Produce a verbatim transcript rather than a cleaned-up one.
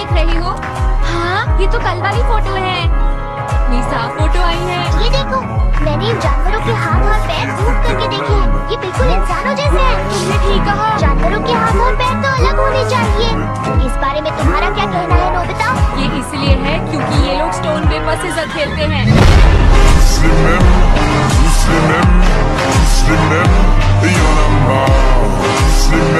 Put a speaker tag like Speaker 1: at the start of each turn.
Speaker 1: देख रही हो? हाँ, ये तो कल वाली फोटो है। मीसा फोटो आई है।
Speaker 2: ये देखो, मैंने इन जानवरों के हाथ और पैर जूम करके देखे हैं। ये बिल्कुल इंसानों जैसे हैं।
Speaker 1: तुमने ठीक कहा।
Speaker 2: जानवरों के हाथ और पैर तो अलग होने चाहिए। इस बारे में तुम्हारा क्या कहना है नोबिता?
Speaker 1: ये इसलिए है क्योंकि ये लोग स्टोन पेपर सीजर खेलते हैं।
Speaker 3: Slim